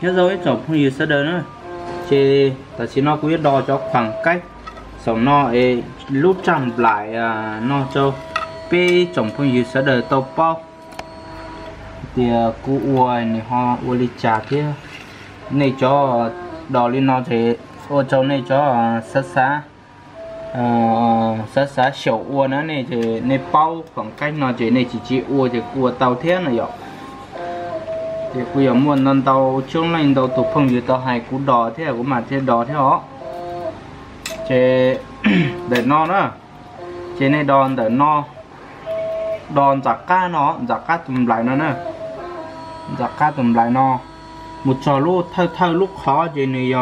Thế rồi chọn phong gì sẽ đỡ nữa chế ta chỉ nó cũng đo cho khoảng cách sống nó lúc chậm lại nó cho pe chọn phong gì sẽ đỡ tàu bao thì cú uoi này họ uoi đi trả thế này cho đo lên nó thì ô châu này cho sát xá shổ uo nữa này thì này bao khoảng cách nó chỉ này chỉ uo thì uo tàu thế này vậy thì bây giờ muốn lần tàu chung lên tàu tụ phong gì tàu hay cú đỏ thế cũng mà thế đỏ thế họ chế để no nữa chế này đòn để no đòn giặc cá tùm lại nó nữa giặc cá tùm lại no một trò lúc thâu lúc khó chế này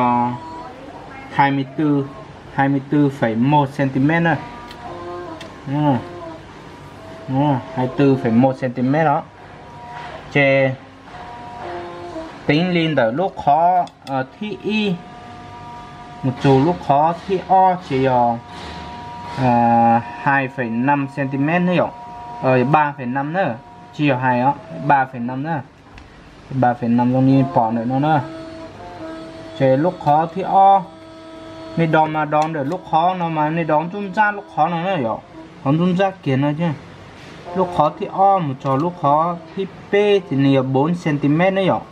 24,1 cm nữa 24,1 cm đó chế tính lên từ lúc khó thi y một chỗ lúc khó thi o chỉ 2,5 cm nữa rồi 3,5 nữa chỉ 2 á 3,5 nữa 3,5 trong như bỏ nữa nữa chỉ lúc khó thi o này đòn mà đòn để lúc khó nó mà này đòn trung gian lúc khó nó nữa rồi còn trung gian kia nữa chứ lúc khó thi o một chỗ lúc khó thi p thì này 4 cm nữa rồi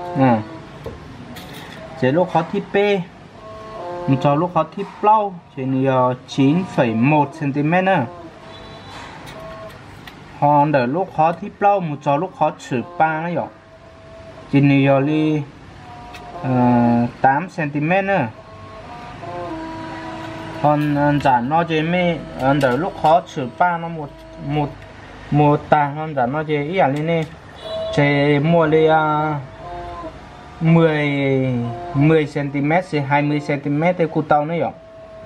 chế lúc khó thi p một trò lúc khó thi plau chỉ này 9,1 cm nữa còn để lúc khó thi plau một trò lúc khó chữ 3 nữa rồi chỉ này đi 8 cm nữa còn giảm nó chế mê để lúc khó chữ 3 nó một tàng hơn giảm nó chế ý à lên nè chế mua đi 10 cm sẽ 20 cm thì cụ tàu nữa rồi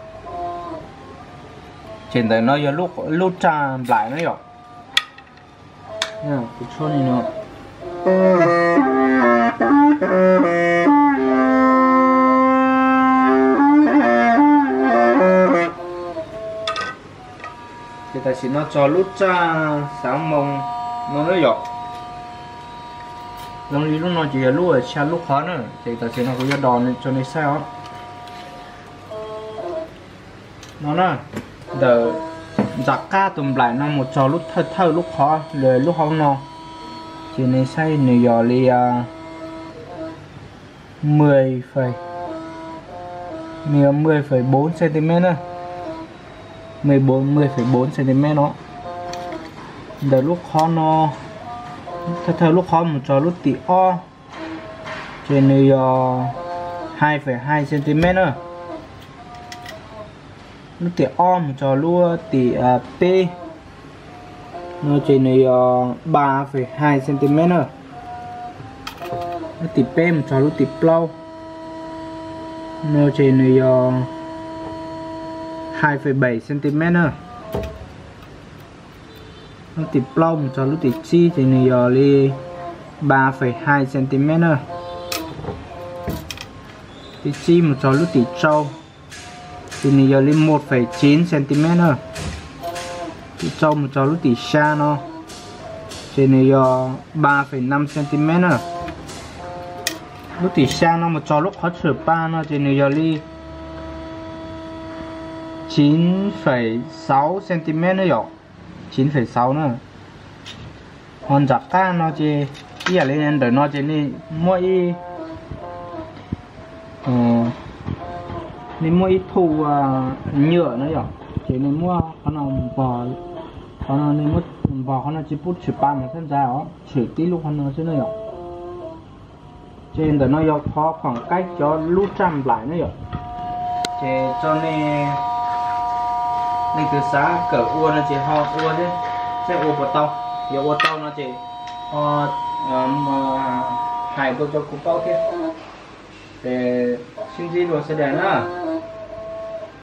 trên đây nó giờ lúc trà lại nữa rồi nha cái chỗ này nữa thì ta chỉ nó cho lúc trà sáng mông nó nữa rồi long lý lúc nó chỉ là lúc ở xa lúc khó nữa thì ta sẽ nó có đòn cho nên sao nó nè đỡ giặc cá tùm lại nó một trò lúc thơ lúc khó rồi lúc không nó chỉ nên xây nửa giờ li 10,4 cm nữa 10,4 cm nó đỡ lúc khó nó theo lúc khó một trò lúc tỉ o trên này 2,2 cm nữa lúc tỉ o một trò lúc tỉ p nó trên này 3,2 cm nữa lúc tỉ p một trò lúc tỉ plau nó trên này 2,7 cm nữa nó tỉ plau một trò lúc tỉ chi thì này giờ đi 3,2 cm nữa tỉ chi một trò lúc tỉ trâu thì này giờ lên 1,9 cm nữa tỉ trâu một trò lúc tỉ xa nó thì này giờ 3,5 cm nữa lúc tỉ xa nó một trò lúc khó chữ 3 nó thì này giờ đi 9,6 cm nữa rồi 9,6 nữa còn giặc cá nó chỉ ý là lên để nó chỉ đi mỗi thu nhựa nữa rồi chỉ nên mua con nào bò con nào nên mua bò con nào chỉ bút chữ ba mà thân dài đó chữ tí lúc con nào chứ nữa rồi trên để nó do khó khoảng cách cho lúc trăm lại nữa rồi chỉ cho nên từ xã cỡ uo nó chỉ ho uo chứ sẽ uo bột tàu giờ uo tàu nó chỉ ho hai đôi cho cú bao kia để xin gì rồi sẽ để nữa